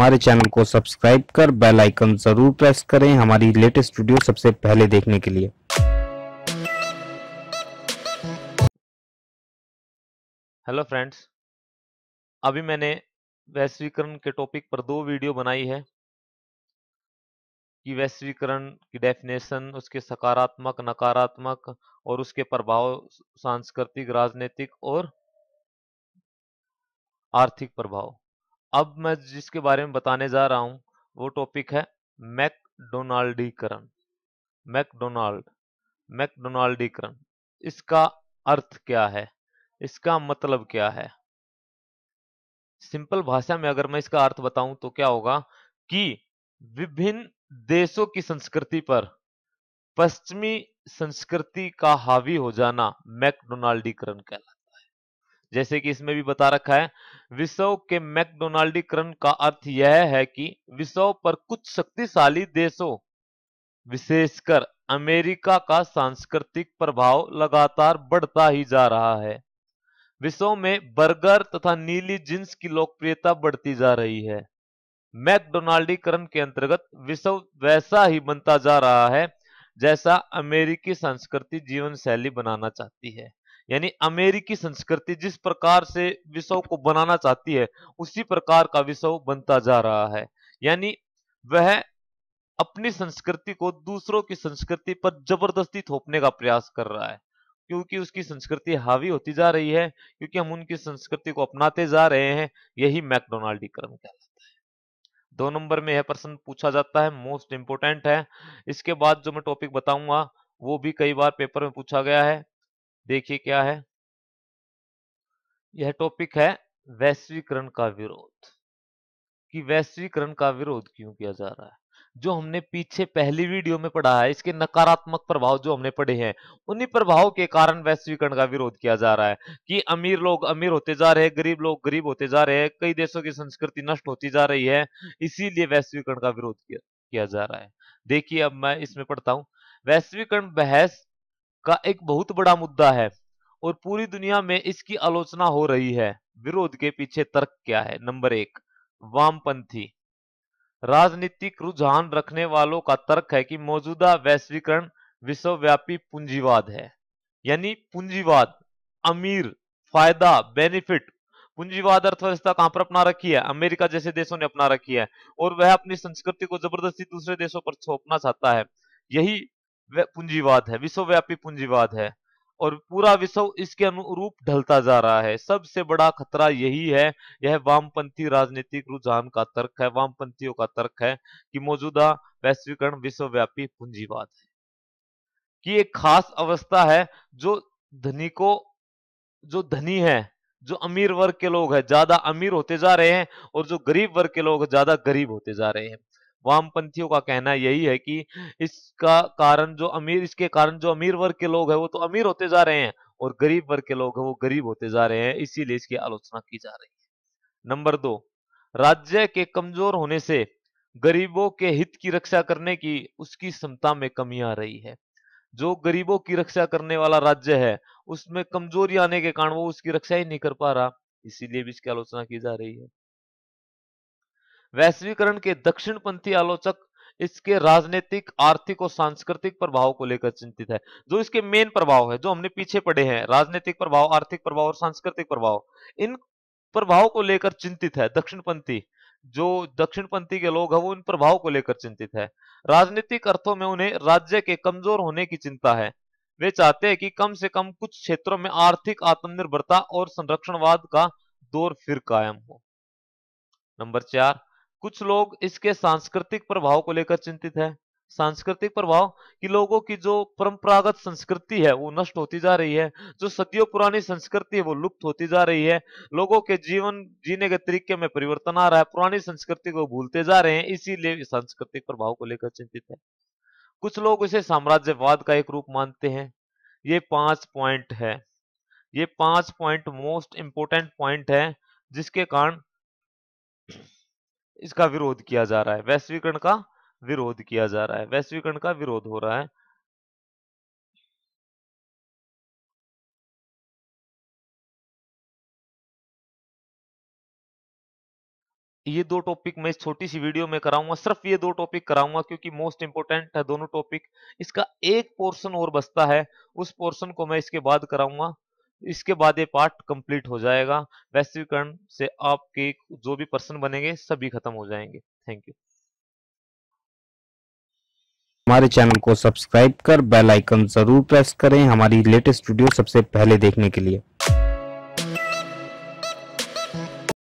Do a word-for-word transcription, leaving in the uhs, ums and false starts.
हमारे चैनल को सब्सक्राइब कर बेल आइकन जरूर प्रेस करें हमारी लेटेस्ट वीडियो सबसे पहले देखने के लिए। हेलो फ्रेंड्स, अभी मैंने वैश्वीकरण के टॉपिक पर दो वीडियो बनाई है कि वैश्वीकरण की डेफिनेशन, उसके सकारात्मक, नकारात्मक और उसके प्रभाव सांस्कृतिक, राजनीतिक और आर्थिक प्रभाव। अब मैं जिसके बारे में बताने जा रहा हूं वो टॉपिक है मैकडोनाल्डीकरण। मैकडोनाल्ड मैकडोनाल्डीकरण इसका अर्थ क्या है, इसका मतलब क्या है? सिंपल भाषा में अगर मैं इसका अर्थ बताऊं तो क्या होगा कि विभिन्न देशों की संस्कृति पर पश्चिमी संस्कृति का हावी हो जाना मैकडोनाल्डीकरण कहलाता है। जैसे कि इसमें भी बता रखा है, विश्व के मैकडोनाल्डीकरण का अर्थ यह है कि विश्व पर कुछ शक्तिशाली देशों, विशेषकर अमेरिका का सांस्कृतिक प्रभाव लगातार बढ़ता ही जा रहा है। विश्व में बर्गर तथा नीली जींस की लोकप्रियता बढ़ती जा रही है। मैकडोनाल्डीकरण के अंतर्गत विश्व वैसा ही बनता जा रहा है जैसा अमेरिकी संस्कृति जीवन शैली बनाना चाहती है। यानी अमेरिकी संस्कृति जिस प्रकार से विश्व को बनाना चाहती है उसी प्रकार का विश्व बनता जा रहा है। यानी वह अपनी संस्कृति को दूसरों की संस्कृति पर जबरदस्ती थोपने का प्रयास कर रहा है, क्योंकि उसकी संस्कृति हावी होती जा रही है, क्योंकि हम उनकी संस्कृति को अपनाते जा रहे हैं। यही मैकडोनाल्डीकरण कहलाता है। दो नंबर में यह प्रश्न पूछा जाता है, मोस्ट इंपोर्टेंट है। इसके बाद जो मैं टॉपिक बताऊंगा वो भी कई बार पेपर में पूछा गया है। देखिए क्या है, यह टॉपिक है वैश्वीकरण का विरोध। कि वैश्वीकरण का विरोध क्यों किया जा रहा है। जो हमने पीछे पहली वीडियो में पढ़ा है, इसके नकारात्मक प्रभाव जो हमने पढ़े हैं, उन्हीं प्रभाव के कारण वैश्वीकरण का विरोध किया जा रहा है कि अमीर लोग अमीर होते जा रहे हैं, गरीब लोग गरीब होते जा रहे हैं, कई देशों की संस्कृति नष्ट होती जा रही है, इसीलिए वैश्वीकरण का विरोध किया किया जा रहा है। देखिए अब मैं इसमें पढ़ता हूं, वैश्वीकरण बहस का एक बहुत बड़ा मुद्दा है और पूरी दुनिया में इसकी आलोचना हो रही है। विरोध के पीछे तर्क क्या है? नंबर एक, वामपंथी राजनीतिक रुझान रखने वालों का तर्क है कि मौजूदा वैश्वीकरण विश्वव्यापी पूंजीवाद है। यानी पूंजीवाद, अमीर, फायदा, बेनिफिट। पूंजीवाद अर्थव्यवस्था कहां पर अपना रखी है? अमेरिका जैसे देशों ने अपना रखी है, और वह अपनी संस्कृति को जबरदस्ती दूसरे देशों पर थोपना चाहता है। यही वह पूंजीवाद है, विश्वव्यापी पूंजीवाद है, और पूरा विश्व इसके अनुरूप ढलता जा रहा है। सबसे बड़ा खतरा यही है। यह वामपंथी राजनीतिक रुझान का तर्क है, वामपंथियों का तर्क है कि मौजूदा वैश्वीकरण विश्वव्यापी पूंजीवाद है, कि एक खास अवस्था है जो धनी को जो धनी है, जो अमीर वर्ग के लोग हैं ज्यादा अमीर होते जा रहे हैं, और जो गरीब वर्ग के लोग ज्यादा गरीब होते जा रहे हैं। वामपंथियों का कहना यही है कि इसका कारण जो अमीर इसके कारण जो अमीर वर्ग के लोग हैं वो तो अमीर होते जा रहे हैं, और गरीब वर्ग के लोग हैं वो गरीब होते जा रहे हैं, इसीलिए इसकी आलोचना की जा रही है। नंबर दो, राज्य के कमजोर होने से गरीबों के हित की रक्षा करने की उसकी क्षमता में कमी आ रही है। जो गरीबों की रक्षा करने वाला राज्य है उसमें कमजोरी आने के कारण वो उसकी रक्षा ही नहीं कर पा रहा, इसीलिए भी इसकी आलोचना की जा रही है। वैश्वीकरण के दक्षिणपंथी आलोचक इसके राजनीतिक, आर्थिक और सांस्कृतिक प्रभाव को लेकर चिंतित है। जो इसके मेन प्रभाव है जो हमने पीछे पढ़े हैं, राजनीतिक प्रभाव, आर्थिक प्रभाव और सांस्कृतिक प्रभाव, इन प्रभाव को लेकर चिंतित है दक्षिणपंथी। जो दक्षिणपंथी के लोग हैं वो इन प्रभाव को लेकर चिंतित है। राजनीतिक अर्थों में उन्हें राज्य के कमजोर होने की चिंता है। वे चाहते हैं कि कम से कम कुछ क्षेत्रों में आर्थिक आत्मनिर्भरता और संरक्षणवाद का दौर फिर कायम हो। नंबर चार, कुछ लोग इसके सांस्कृतिक प्रभाव को लेकर चिंतित है। सांस्कृतिक प्रभाव कि लोगों की जो परंपरागत संस्कृति है वो नष्ट होती जा रही है, जो सदियों पुरानी संस्कृति है वो लुप्त होती जा रही है, लोगों के जीवन जीने के तरीके में परिवर्तन आ रहा है, पुरानी संस्कृति को भूलते जा रहे हैं, इसीलिए सांस्कृतिक प्रभाव को लेकर चिंतित है। कुछ लोग इसे साम्राज्यवाद का एक रूप मानते हैं। ये पांच पॉइंट है, ये पांच पॉइंट मोस्ट इंपोर्टेंट पॉइंट है जिसके कारण इसका विरोध किया जा रहा है, वैश्वीकरण का विरोध किया जा रहा है, वैश्वीकरण का विरोध हो रहा है। ये दो टॉपिक मैं इस छोटी सी वीडियो में कराऊंगा, सिर्फ ये दो टॉपिक कराऊंगा क्योंकि मोस्ट इंपोर्टेंट है दोनों टॉपिक। इसका एक पोर्शन और बचता है, उस पोर्शन को मैं इसके बाद कराऊंगा। इसके बाद ये पार्ट कंप्लीट हो जाएगा। वैश्वीकरण से आपके जो भी पर्सन बनेंगे सभी खत्म हो जाएंगे। Thank you. हमारे चैनल को सब्सक्राइब कर बेल आइकन जरूर प्रेस करें हमारी लेटेस्ट वीडियो सबसे पहले देखने के लिए।